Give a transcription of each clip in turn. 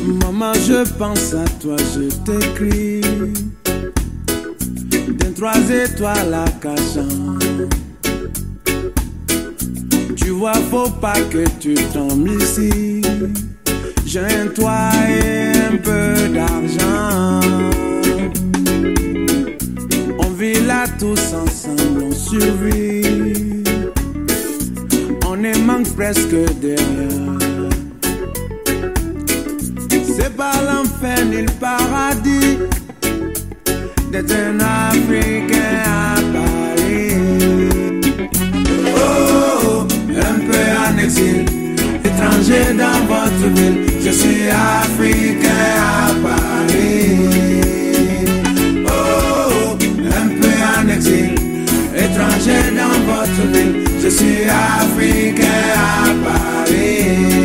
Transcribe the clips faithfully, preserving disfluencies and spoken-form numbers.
Maman, je pense à toi, je t'écris d'un trois étoiles à cachant. Tu vois, faut pas que tu tombes ici. J'ai un toit et un peu d'argent. On vit là tous ensemble, on survit. On ne manque presque de rien. C'est pas l'enfer ni le paradis d'être un Africain à Paris. Oh, un peu en exil, étranger dans votre ville. Je suis Africain à Paris. Oh, un peu en exil, étranger dans votre ville. Je suis Africain à Paris.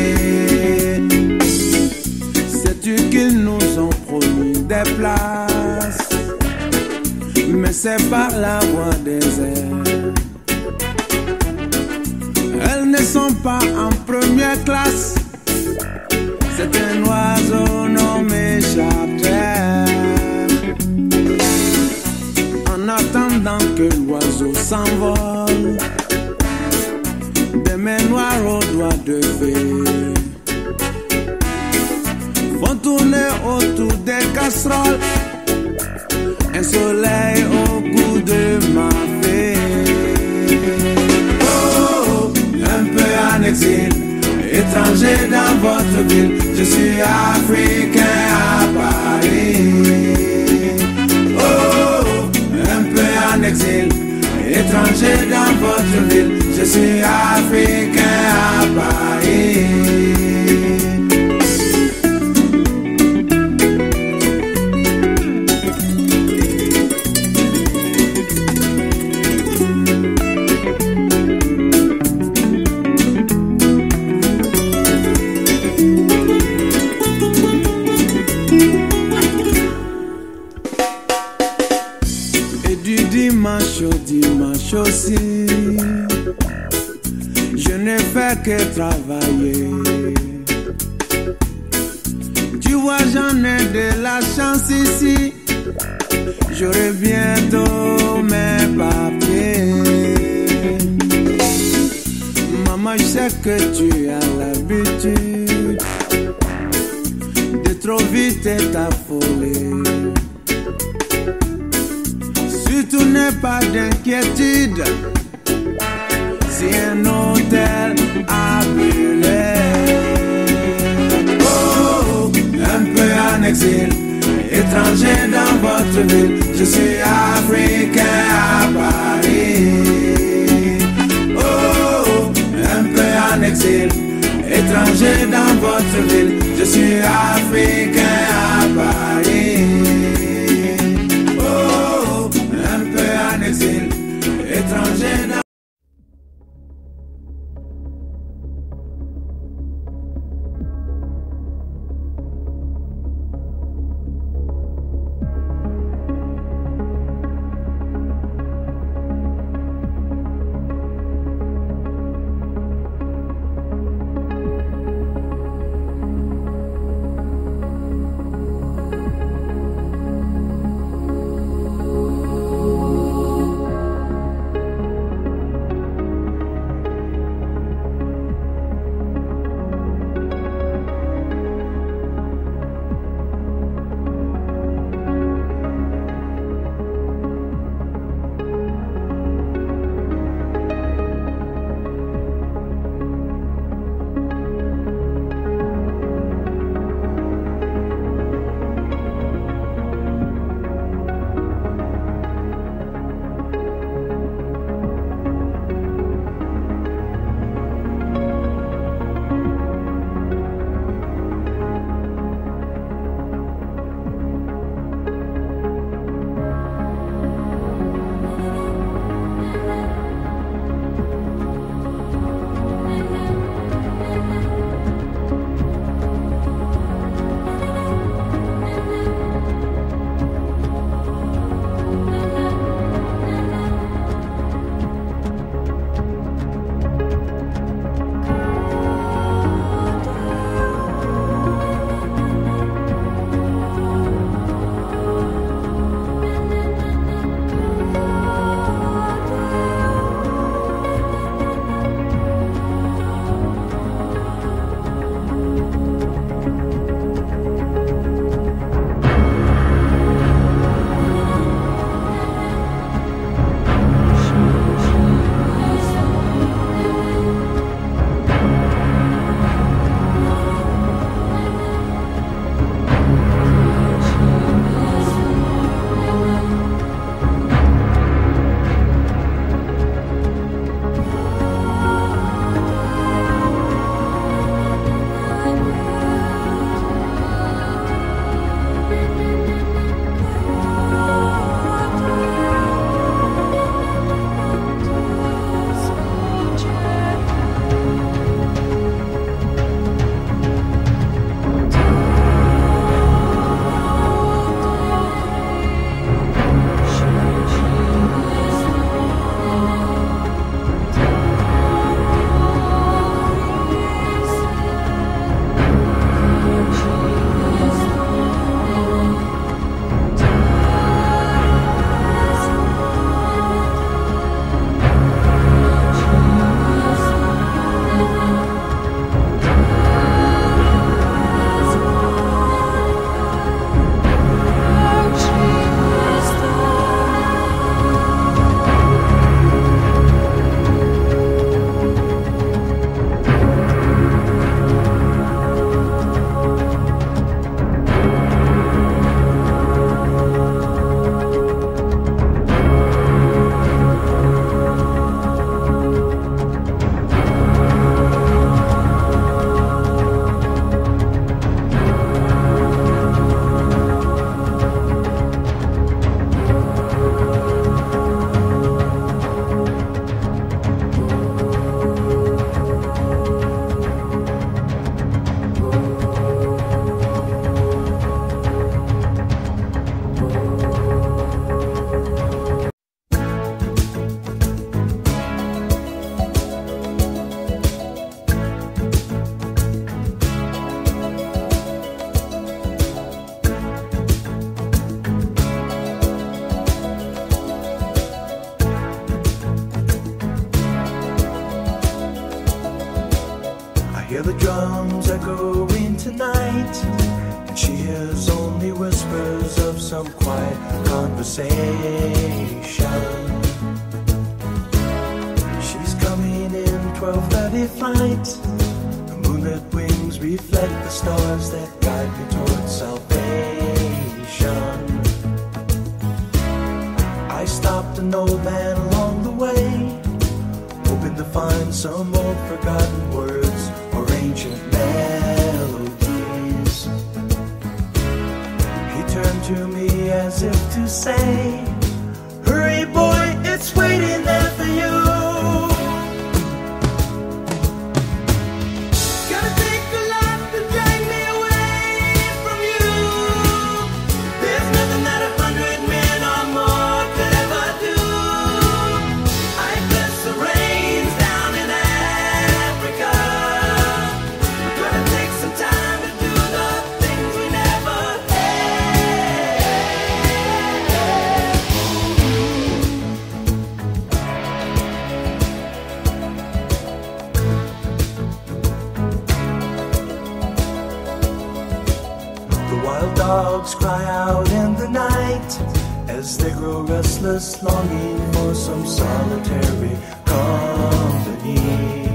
Sais-tu qu'ils nous ont promis des places, mais c'est par la voie des airs. Elles ne sont pas en première classe. C'est un oiseau nommé Chapter. En attendant que l'oiseau s'envole, des mains noires aux doigts de fée font tourner autour des casseroles un soleil au goût de ma fée. Oh, un peu en exil, étranger dans votre ville. Je suis Africain à Paris. Oh, un peu en exil, étranger dans votre ville. Je suis Africain à Paris. Dimanche au dimanche aussi, je ne fais que travailler. Tu vois, j'en ai de la chance ici. J'aurai bientôt mes papiers. Maman, je sais que tu as l'habitude de trop vite t'affoler. Surtout n'aie pas d'inquiétude si un hôtel a brûlé. Oh, un peu en exil, étranger dans votre ville. Je suis Africain à Paris. Oh, un peu en exil, étranger dans votre ville. Je suis Africain à Paris. Étranger dans ears only whispers of some quiet conversation. She's coming in twelve thirty flight. The moonlit wings reflect the stars that guide me towards salvation. I stopped an old man along the way, hoping to find some old forgotten words or ancient melodies. He turned to me as if to say, hurry boy, it's waiting there for you. Gotta take a lot to drag me away from you. There's nothing that a hundred men or more could ever do. I bless the rains down in Africa. We're gonna take some time to do the things we never The wild dogs cry out in the night as they grow restless, longing for some solitary company.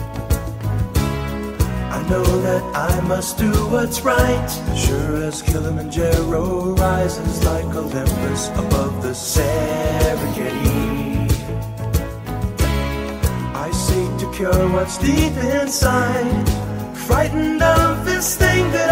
I know that I must do what's right, sure as Kilimanjaro rises like Olympus above the Serengeti. I seek to cure what's deep inside, frightened of this thing that